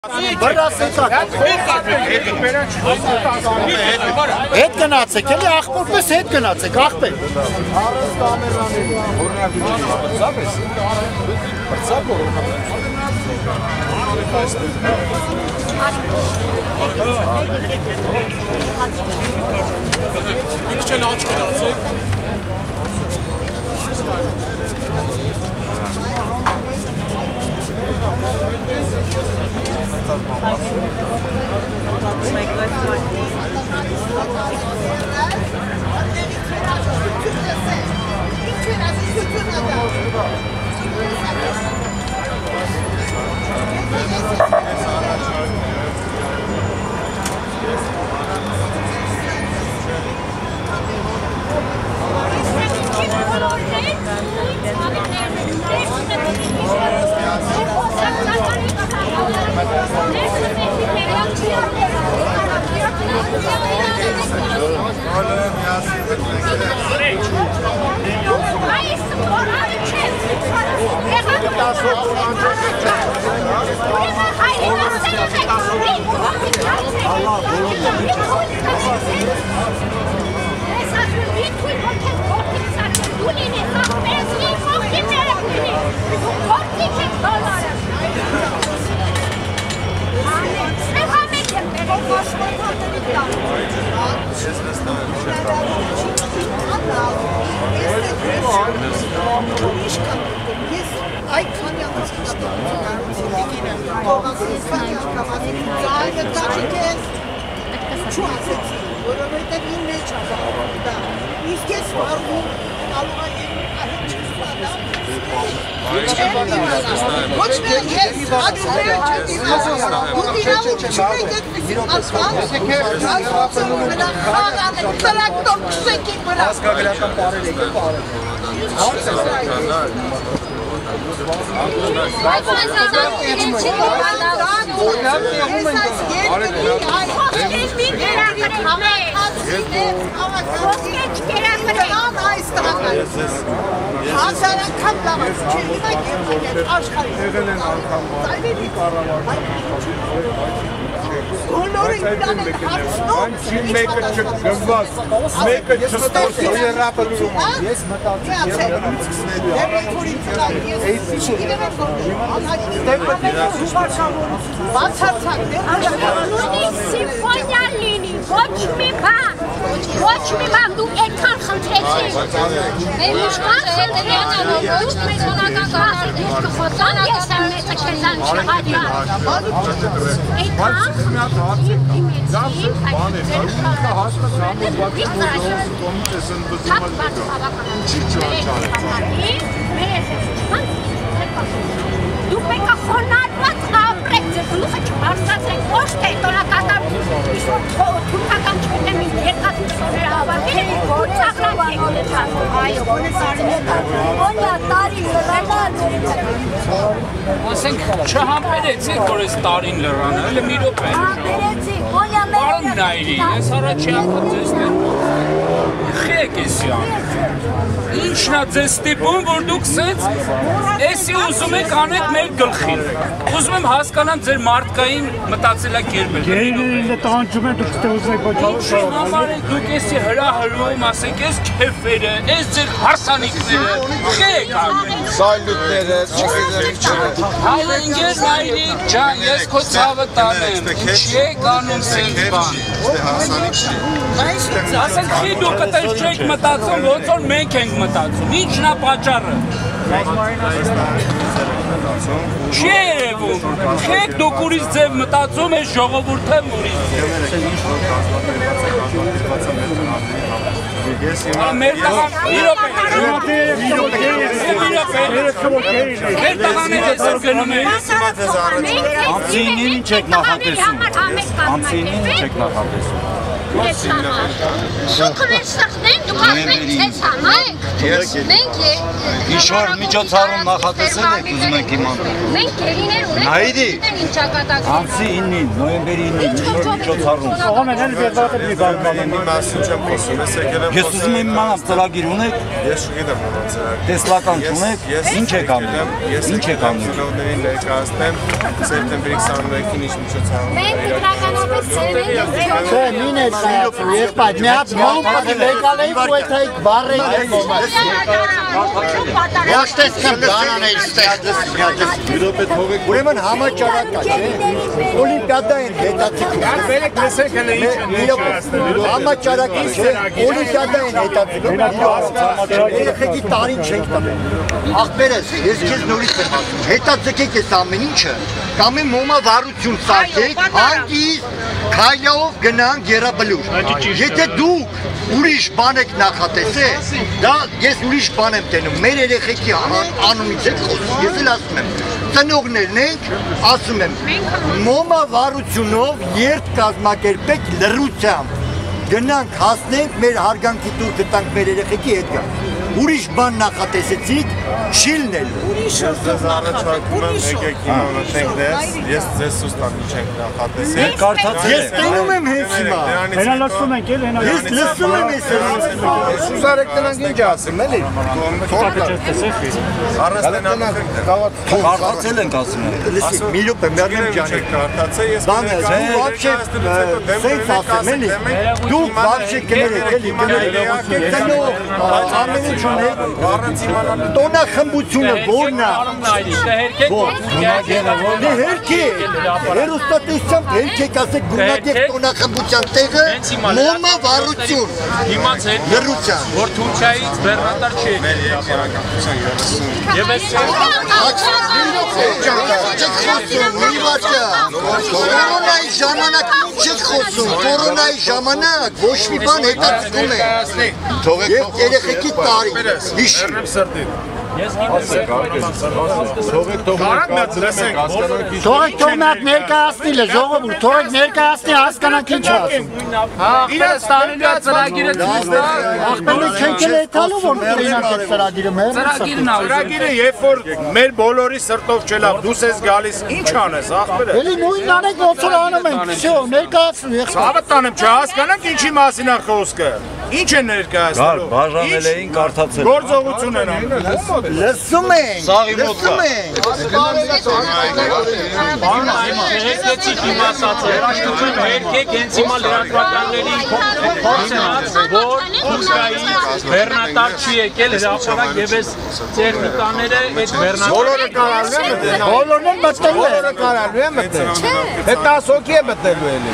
Հետ գնացեք, էլի աղբորպես հետ գնացեք, աղբեր։ Ձեզ ստիպում, որ դուք սենց էսի ուզում եք անեք մեր գլխին։ Ուզում եմ հասկանամ ձեր մարդկային մտածելակերպը։ Գեյները տանջում են, դուք ստե ուզում եք Ինչի համար եք դուք էսի հրահրում, ասենք ես քեֆերը, ես ձեր հարսանիքները, խեք անում։ Սայլուտները, Հայ ինգեր մայրիկ ջան, ես քո ցավը տանեմ, ինչի եք անում սենց բան։ Ասենք խի դուք այդպես չեք մտածում, ոնց որ մենք ենք մտածում, ինչն է պատճառը։ Չի երևում, խեք դուք ուրիշ ձև մտածում ես ժողովուրդը ուրիշ մեր տղան, մեր տղան է ձեզ գնում է Ամսինին ինչ եք նախատեսում։ Ես համար։ Շուքը մեր սխտենք, դուք ասենք չես համար։ Մենք Իշոր միջոցառում նախատեսել եք ուզում եք իմանալ։ Մենք գերիներ ունենք։ Նայդի։ Ինչա կատակի։ Ամսի 9-ին, նոյեմբերի 9-ին իշոր միջոցառում։ Ողոմեն վերջատը մի բան Մասում չեմ խոսում, ես եկել եմ Ես ուզում եմ իմանալ ծրագիր ունեք, Ես չգիտեմ ծրագիր։ տեսլական չունեք, ինչ եք անում։ Ինչ եք անում։ Ծնողներին ներկայացնեմ սեպտեմբերի 23-ին ինչ միջոցառում։ Մենք դրականապես ծերենք Չէ, մին է սայացու, եղբայր, մի հատ նոմ պատի լեկալ էիք ու էդ էիք բարեիք էիք ոմաս։ Յաշտես կմ դանան էիք ստեղ։ Ուրեմն համաճարակա, չէ, օլիմպիադային հետացիքում։ Բերեք լսեք հələ ինչ են Համաճարակի, չէ, օլիմպիադային հետացիքում։ Երեխեքի տարին չենք տվել։ Աղբերս, ես քեզ նորից եմ ասում, հետաձգեք այս ամեն ինչը, կամ է մոմա վարություն սարքեք, հանգիստ քայլով գնանք Եռաբլուր։ Եթե դուք ուրիշ բան եք նախատեսել, դա ես ուրիշ բան եմ տենում, մեր երեխեքի անունից եք խոսում, ես էլ ասում եմ, ծնողներն ենք, ասում եմ, մոմա վարությունով երթ կազմակերպեք լռությամբ, գնանք հասնենք մեր հարգանքի տուր գտանք մեր երեխեքի հետ գանք։ Ուրիշ բան նախատեսեցիք, չի լինել։ Ես ձեզ առաջարկում եմ եկեք իմանացեք դες, ես ձեզ սուստան ինչ ենք նախատեսել։ Ես տենում եմ հենց հիմա։ Հենա լսում ենք էլ, հենա Ես լսում եմ ես։ Սուզարեք տնանք ինչ ասում, էլի։ Առաստենանք Կարդացել ենք ասում եք։ Լսի, մի րոպե, մերնեմ ջանեք։ կարդացել ես Բանը, դու вообще սենց ասեմ, էլի։ Դու вообще կներեք, էլի, կներեք։ Տնող, ամեն ինչ ունեք։ Տոնախմբությունը որն է։ Դե հերքի, հերոստատեսությամբ հերքեք ասեք գունագեք տոնախմբության տեղը մոմա վարություն։ Իմացեք, Լռության։ որ Թուրքիայից բեռնատար չի եկել։ Եվ այս Կորոնայի ժամանակ ինչ եք խոսում, կորոնայի ժամանակ ոչ մի բան հետացքում է։ Եվ երեխեքի տարի, հիշի։ Թողեք թող մի հատ ներկայացնի լը, ժողովուրդ, թողեք ներկայացնի հասկանանք ինչ ասում։ իրենց տանելու է ծրագիրը ցույց տա։ Ախպերն չենք էլ էթալու, որ կրինանք այդ ծրագիրը մեր։ Ծրագիրը երբ որ մեր բոլորի սրտով չելավ, դուս ես գալիս, ինչ անես, ախպերը։ Էլի նույնն անեք, ոնց որ անում ենք, всё, ներկայացնու եղբայր։ Ցավը տանեմ, չհասկանանք ինչի մասին է խոսքը։ Ինչ են ներկայացնելու։ Բաժանել էին կարդացել։ Գործողություն են անում։ Լսում ենք, Սաղի մոտ կա։ լսում ենք։ Հերքեցիք իմացածը, հերքեք հենց հիմա լրատվականների փորձենած, որ Թուրքիայի բեռնատար չի եկել հրապարակ եւ այս տեխնիկաները այդ բեռնատար Բոլորը կարալու են մտնել։ Բոլորն են մտելու են։ Կարալու են մտնել։ Հետ 10 հոգի է մտնելու էլի։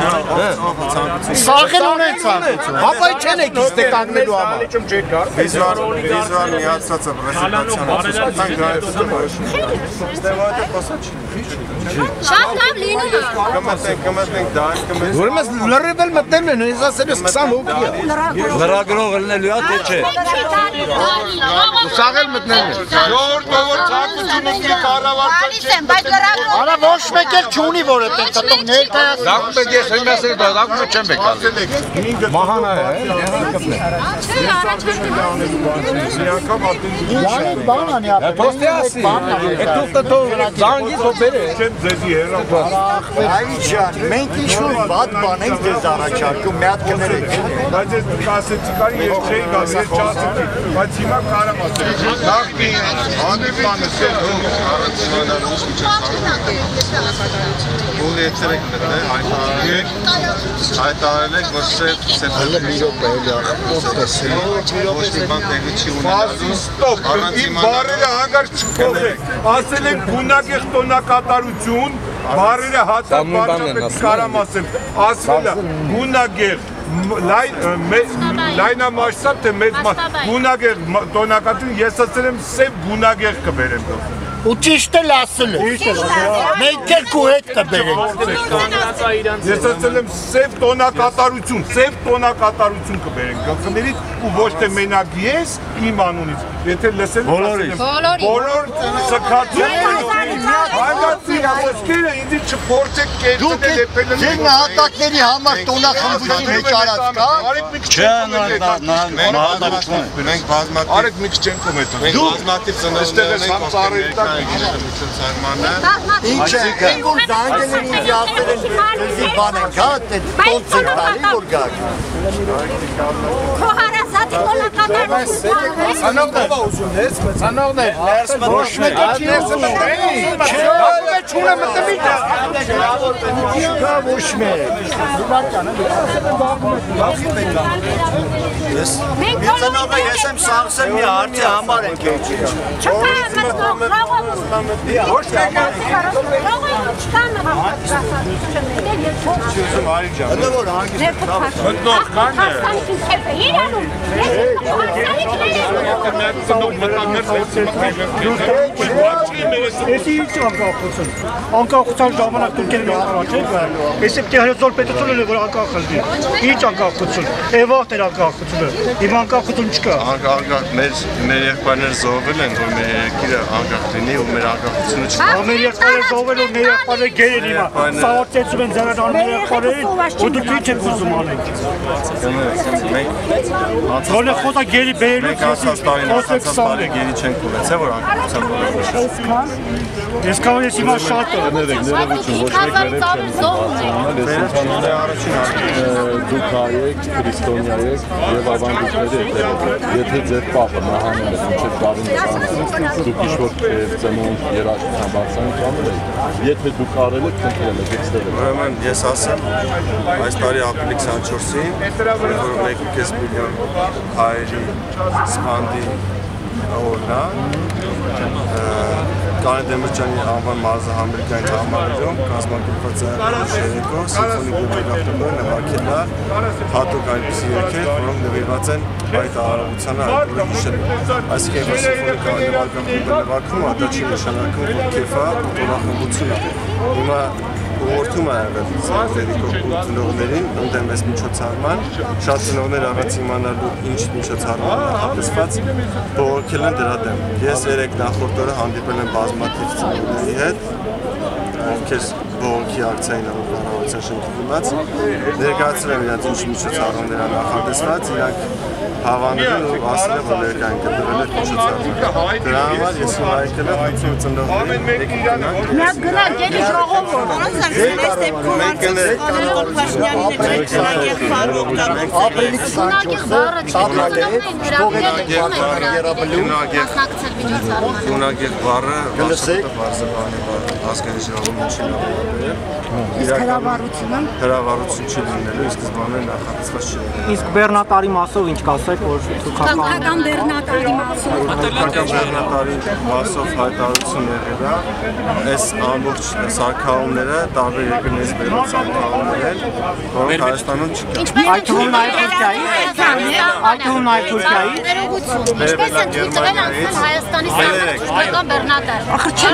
Սաղել ունեն ցանկություն։ Հապա չեն եք իստե կանգնելու համար։ Վիզուալ միացածը Շատ լավ լինում է։ կմտնենք դահ, կմտնենք։ Ուրեմն լրիվ էլ մտնել են, ես ասել եմ 20 հոգի է։ Լրագրող ելնելու է, թե չէ։ Սաղ էլ մտնել են։ Ժողովուրդ ցանկություն ունի կառավարության Գալիս եմ, բայց լրագրող Արա ոչ մեկ էլ չունի, որ այդ տտող ներկայացնի։ Դակում եք ես եմ ասել, դակում չեմ եկալ։ Մահանա է, չէ, Յանի բան անի ապա։ Պրոստի ասի։ Էտուղտը թող զանգի թող բերե։ Այլ ջան, մենք ինչ-որ վատ բան ենք ձեզ առաջարկում, մի հատ կներեք։ Բայց ես կասեցի կարի ես չէի գալիս, ես չասեցի, բայց հիմա կարամ ասել։ Նախնի հանդիպանը սեր Ուղի եթերեք մտնել, հայտարել եք, որ սեպտեմբերի մի րոպե էլի ախպոտեսել, ոչ մի բան տեղի չի ունենալու, իմ բարերը հանգար չկողեք, ասել եք գունագեղ տոնակատարություն, բարերը հատակ բարչապետ կարամ ասեմ, ասվել է գունագեղ, լայնամասշտաբ թե մեծ գունագեղ տոնակատարություն, ես ասել եմ սև գունագեղ կբերեմ դոս։ Ու ճիշտ էլ ասել է։ Մենք էլ քո հետ կբերենք։ Ես ասել եմ սև տոնակատարություն կբերենք գլխներից ու ոչ թե մենակ ես իմ անունից։ Եթե լսել եք բոլոր սքացումները հայացքի խոսքերը ինձ չփորձեք կերտել եպել են։ Ձեր նահատակների համար տոնախմբություն մեջարած կա։ Մենք բազմաթիվ Արեք մի քիչ ենք կոմետան։ Մենք բազմաթիվ ծնողներ ենք Ինչ է, այն որ զանգել են ինձ ասել են ձեզի բան ենք, հա, տոնցեր տալի որ գաք։ Քո հարազատի տոնակատարություն։ Ցանողներ ուզում ես, ցանողներ, ոչ մեկը ոչ մեկ։ Ես եմ սաղսել մի հարցի համար ենք էջի։ Էսի ինչ անկախության ժամանակ թուրքերն առաջ էսի պետք է հերձոր պետությունը որ անկախ լինի։ Ինչ անկախություն։ Էվաղ էր անկախությունը։ Իմ անկախություն չկա։ Անկախ մեր եղբայրները զոհվել են որ մեր երկիրը անկախ լինի ու մեր անկախությունը չկա։ Մեր եղբայրները զոհվել ու մեր եղբայրները գեր են հիմա։ Սաղարծեցում են ձեռան մեր եղբայրներին ու դուք ինչ եք ուզում անենք։ Որը խոսա գերի բերելու խոսքը գերի չենք ունեցել որ անկախության բոլորը Այսքան ես հիմա շատ ներողություն ոչ մեկ ներողություն դուք հայեք, քրիստոնյա եք եւ ավանդույթների եք եթե ձեր պապը մահանում է մինչեւ տարին դուք ինչ-որ ծնունդ երաժշտության բարձրանք անել եք եթե դուք արել եք քննել եք այստեղ ուրեմն ես ասեմ այս տարի ապրիլի 24-ին որ 1.5 միլիոն հայերի սպանդի օրնա Կանե Դեմիրճյանի անվան մարզահամերգային համալիրում կազմակերպված է երեկո սիմֆոնիկ երգախմբը նվագել է հատուկ այնպիսի երգեր, որոնք նվիրված են այդ արարողությանը այդ օրը հիշելու։ Այսինքն որ սիմֆոնիկ երգախմբը նվագում է, դա չի նշանակում որ քեֆ է, տոնախմբություն է։ Հիմա ուղղորդում է եղել երեկո ծնողներին ընդդեմ այս միջոցառման, շատ ծնողներ առանց իմանալու ինչ միջոցառման նախատեսված բողոքել են դրա դեմ։ Ես երեք նախորդ օրը հանդիպել եմ բազմաթիվ ծնողների հետ, ովքեր բողոքի ակցիային անվտանգության շենքի դիմաց, ներկայացրել եմ իրենց ինչ միջոցառումներ են նախատեսված, իրանք հավանել են ու ասել են որ ներկային գտնվել է միջոցառումը։ Դրա համար ես հիմա եկել եմ հույսում ծնողներին Միակ գնա գերի ժողովուրդ։ Գունագեղ բառը հասկանալի ժողովուրդը չի Հրավառությունը հրավառություն չի լինելու, իսկ զբաղվել նախատեսված չի լինելու։ Իսկ բեռնատարի մասով ինչ կասեք որ Թուրքական բեռնատարի մասով Թուրքական բեռնատարի մասով հայտարարություն եղել է, այս ամբողջ սարքավորումները տարբեր երկրներից բերված սարքավորումներ են, որոնք Հայաստանում չկան։ Այդ թվում նաև Թուրքիայի։ Այդ թվում նաև Թուրքիայի։ Ինչպես են թույլատրել անցնել Հայաստանի թուրքական բեռնատար։ Ախր չեն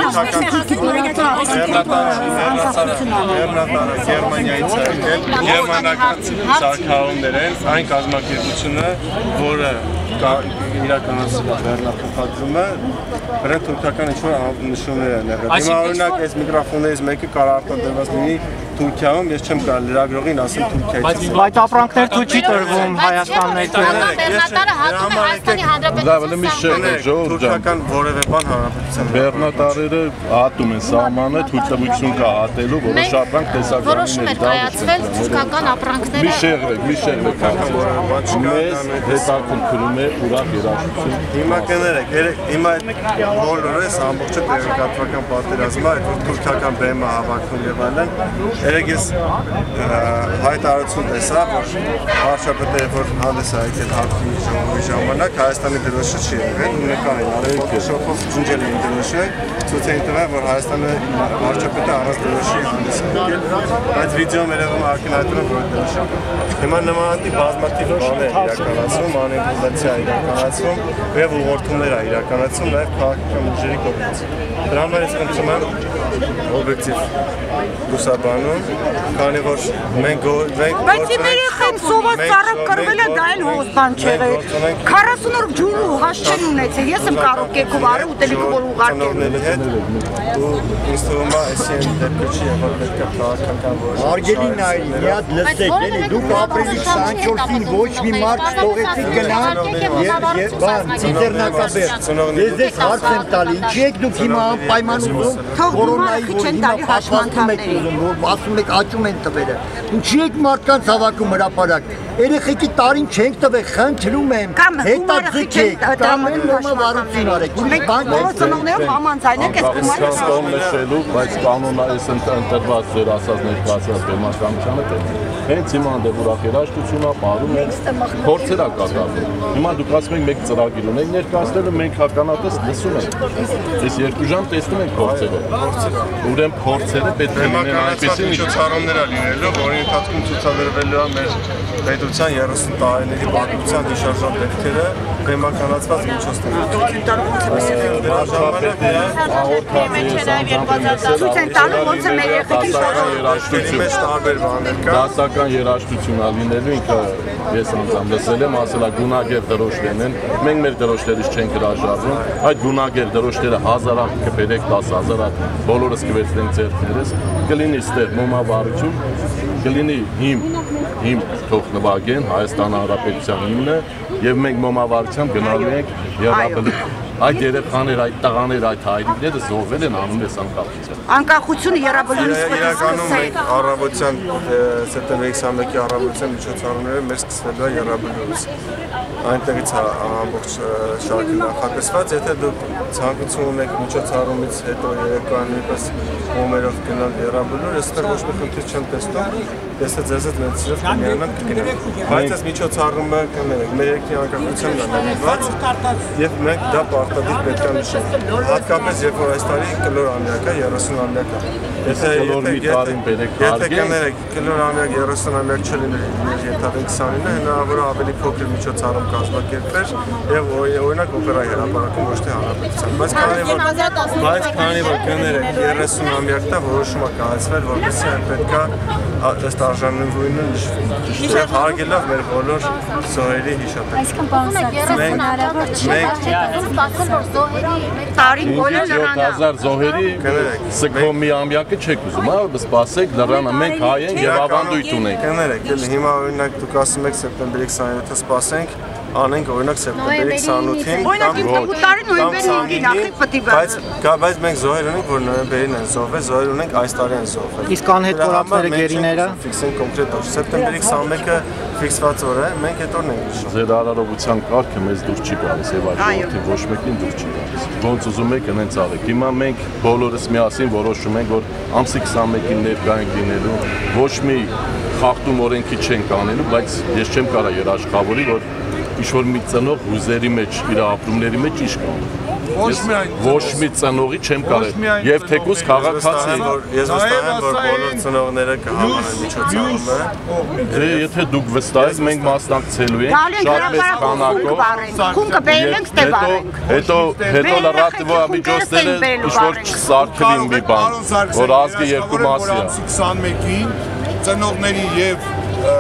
Բեռնատարը Գերմանիայից է եկել, գերմանական սարքավորումներ են, այն կազմակերպությունը, որը իրականացրել է բեռնափոխադրումը, նրանք թուրքական ինչ-որ նշումներ են եղել։ Հիմա օրինակ այս միկրոֆոններից մեկը կարող արտադրված լինի Թուրքիայում, ես չեմ կարող լրագրողին ասեմ Թուրքիայից։ Բայց ապրանքներ դու չի տրվում Հայաստան ներկայացնել։ Բեռնատարը հատում է Հայաստանի Հանրապետության Թուրքական որևէ բան հանրապետության Բեռնատարերը հատում են սահմանը, թույլտվություն կա հատելու, որոշ ապրանք տեսականներ։ Որոշում է կայացվել թուրքական ապրանքները։ Մի շեղվեք։ Մեզ հետաքրքրում է ուրախ երաժշտություն։ Հիմա կներեք, հիմա բոլորը ամբողջը տեղեկատվական պատերազմը, այդ որ թուրքական բեմը հավաքում եւ այլն, երեք ես հայտարարություն տեսա, որ վարչապետը որ հանդես է եկել հարկի ժողովի ժամանակ Հայաստանի դրոշը չի եղել, ու նկարել արել ֆոտոշոփով ջնջել են դրոշը, ցույց էին տվել, որ Հայաստանի վարչապետը առանց դրոշի հանդես է եկել, բայց վիդեոն երևում ակնհայտում որ դրոշը։ Հիմա նմանատիպ բազմաթիվ բաներ իրականացվում, մանիպուլյացիա իրականացում եւ ուղղորդումներ է իրականացում նաեւ քաղաքական ուժերի կողմից։ Դրա համար ես խնդրում եմ օբյեկտիվ լուսաբանում, քանի որ մենք բայց իմ երեխան սոված ծառը կրվել է, դա էլ հոսպան չեղել։ 40 օր ջուր ու հաշ չեն ունեցել։ Ես եմ կարող կեքով արի ուտելիքը որ ուղարկեմ։ Ու ինձ թվում է այսին դեպքը չի եղել պետք է քաղաքական որոշում։ Արգելին այրի, մի հատ լսեք, էլի դուք ապրիլի 24-ին ոչ մի մարդ թողեցիք գնան եւ բան, ցիզերնակաբեր։ Ես դες հարց եմ տալի, ինչի եք դուք հիմա անպայման ուզում կորոնայի որ հիմա փաստում եք ուզում, որ ասում եք աճում են տվերը։ Ինչի եք մարդկանց հավաքում հրապարակ։ Երեխեքի տարին չենք տվել, խնդրում եմ, հետաձգեք, կամ նորմալություն արեք։ Մենք բոլոր ծնողներով համաձայնենք այս գումարը նշելու, բայց կանոնայից ընտրված ձեր ասած ներկայացած բեմականությանը պետք է։ Հենց հիմա դեռ ուրախ երաժշտությունա ապարում են, փորձեր է կատարվում։ Հիմա դուք ասում եք մեկ ծրագիր ունենք, ներկայացնելը մենք հականատես լսում ենք։ Այս 2 ժամ տեսնում ենք փորձերը։ Ուրեմն փորձերը պետք է լինեն այնպեսի միջոցառումներ լինելու, որի ընթացքում ցուցաբերվելու է մեր պետության 30 տարիների պատմության հիշարժան դեպքերը բեմականացված միջոցներով։ Դրա ժամանակ ցույց են տալու ոնց է մեր երեխեքին մեջ տարբեր բաներ կան։ Դասական երաժշտություն լինելու ինքը ես անձամբ լսել եմ, ասել է գունագեր դրոշներն են, մենք մեր դրոշներից չենք հրաժարվում, այդ գունագեր դրոշները 1000 հատ կբերեք, 10,000 հատ, բոլորս կվերցնենք ձեռքներս, կլինի ստեղ մոմավառություն, կլինի հիմ թող նվագեն Հայաստան Հանրապետության հիմնը եւ մենք մոմավառությամբ գնալու ենք Եռաբլիթ։ Այդ երեխաները, այդ տղաները, այդ հայրիկները զոհվել են անում ես անկախության։ Անկախությունը Եռաբլիթից իրականում մենք առավոտյան սեպտեմբերի 21-ի առավոտյան միջոցառումները մեր սկսվելու է Եռաբլիթից։ Այնտեղից ամբողջ շարքը նախատեսված, եթե դուք ցանկություն ունեք միջոցառումից հետո երեկոյան նույնպես հոմերով գնալ Եռաբլիթ, ես այստեղ ոչ մի խնդիր չեմ տեսնում, ես ձեզ հետ մեծ սիրով կմիանամ կգնամ։ Բայց այս միջոցառումը կներեք, մեր երկրի անկախությունն է նվիրված եւ մենք դա պարտադիր պետք է նշենք։ Հատկապես երբ որ այս տարի կլոր ամյակը 30-ամյակ է։ Եթե կներեք կլոր ամյակ 30-ամյակ չլիներ ենթադրենք 29-ը, հնարավոր է ավելի փոքր միջոցառում կազմակերպվեր եւ օրինակ օպերայի հրապարակում ոչ թե հանրապետության։ Բայց քանի որ կներեք 30-ամյակն է որոշումը կայացվել, որովհետեւ այն պետք է ըստ արժանինվույնը նշվի։ Հարգելով մեր բոլոր զոհերի հիշատակը։ Այսինքն բան տարին բոլոր լրանը 7000 զոհերի սգո մի ամյակը չեք ուզում, հա, սպասեք լրանը, մենք հայ ենք եւ ավանդույթ ունենք։ Կներեք, հիմա օրինակ դուք ասում եք սեպտեմբերի 27-ը սպասենք, անենք օրինակ սեպտեմբերի 28-ին օրինակ իմ տարի նոյեմբերի 5-ին ախի պետք է բայց մենք զոհեր ունենք, որ նոյեմբերին են զոհվել, զոհեր ունենք այս տարի են զոհվել։ Իսկ անհետ կորածները գերիները ֆիքսեն կոնկրետ օր։ Սեպտեմբերի 21-ը ֆիքսված օր է, մենք այդ օրն ենք նշում։ Ձեր արարողության կարգը մեզ դուր չի գալիս եւ այդ ոչ մեկին դուր չի գալիս։ Ոնց ուզում եք այնց արեք։ Հիմա մենք բոլորս միասին որոշում ենք, որ ամսի 21-ին ներկա ենք լինելու, ոչ մի խախտում օրենքի չենք անելու, բայց ես չեմ կարող երաշխավորի, որ ինչ-որ մի ծնող հուզերի մեջ, իր ապրումների մեջ ինչ կա։ Ոչ մի ծնողի չեմ կարող։ Եվ թեկուզ քաղաքացի։ Ես վստահ եմ, որ բոլոր ծնողները կհավանեն միջոցառումը։ Եթե դուք վստահ եք, մենք մասնակցելու ենք շատ մեծ քանակով։ Խունկը բերենք, ստե բարենք։ Հետո լրատվո միջոցները ինչ-որ չսարքվին մի բան, որ ազգի երկու մասի է։ 21-ին ծնողների եւ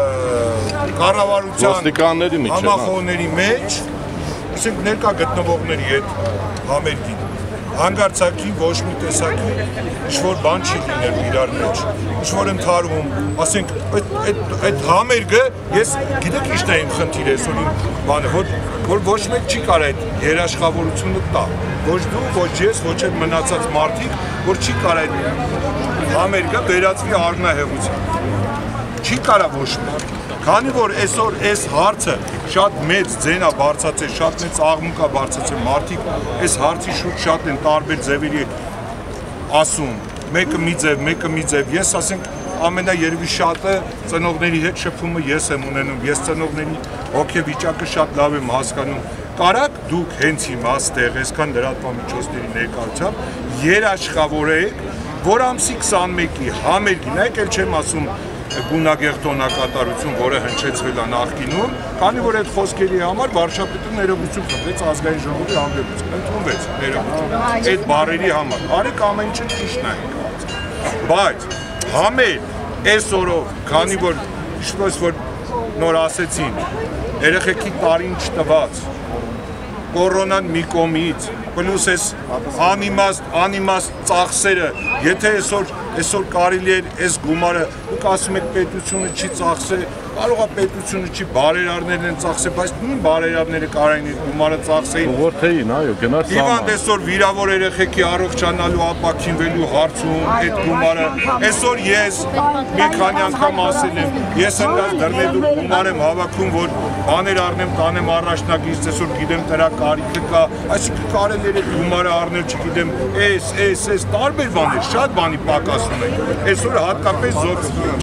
կառավարության համախոհների մեջ, ասենք ներկա գտնվողների հետ համերգին, հանգարցակի ոչ մի տեսակի ինչ-որ բան չի լինել իրար մեջ, ինչ-որ ընդհարվում, ասենք այդ համերգը, ես գիտեք իշտ է իմ խնդիր ես, որ իմ բանը, որ ոչ մեկ չի կարող այդ երաշխավորությունը տա, ոչ դու, ոչ ես, ոչ այդ մնացած մարդիկ, որ չի կարող այդ համերգը վերածվի առնահեղության, չի կարող ոչ մեկ, քանի որ այսօր այս հարցը շատ մեծ ձենա բարձացել, շատ մեծ աղմուկ է բարձացել, մարդիկ այս հարցի շուրջ շատ են տարբեր ձևերի ասում, մեկը մի ձև, ես ասենք ամենաերևի շատը ծնողների հետ շփումը ես եմ ունենում, ես ծնողների հոգեվիճակը շատ լավ եմ հասկանում, կարաք դուք հենց հիմա ստեղ այսքան լրատվամիջոցների ներկայությամբ երաշխավորեք, որ ամսի 21-ի համերգին, այլ չեմ ասում գունագեղտոնակատարություն, որը հնչեցվել է նախկինում, քանի որ այդ խոսքերի համար վարչապետը ներողություն խնդրեց ազգային ժողովի հանդեպ, ընդունվեց ներողություն։ Այդ բառերի համար արեք ամեն ինչ ճիշտն է եկած։ Բայց համել այսօրով, քանի որ ինչպես որ նոր ասեցին, երեխեքի տարին չտված, կորոնան մի կողմից, պլյուս այս անիմաստ ծախսերը, եթե այսօր կարելի էր այս գումարը, դուք ասում եք պետությունը չի ծախսել, կարող է պետությունը չի բարերարներն են ծախսել, բայց նույն բարերարները կարային այդ գումարը ծախսեին։ Ուղղորդեին, այո, գնաց սահման։ Իվանդ այսօր վիրավոր երեխեքի առողջանալու ապաքինվելու հարցում այդ գումարը, այսօր ես մի քանի անգամ ասել եմ, ես այնպես դռնեդուր գումար եմ հավաքում, որ բաներ առնեմ, տանեմ առաջնագիծ, այսօր գիտեմ դրա կարիքը կա, այսինքն կարելի է գումարը առնել, չգիտեմ, տարբեր բաներ, շատ բանի պակասում են, այսօր հատկապես զոհ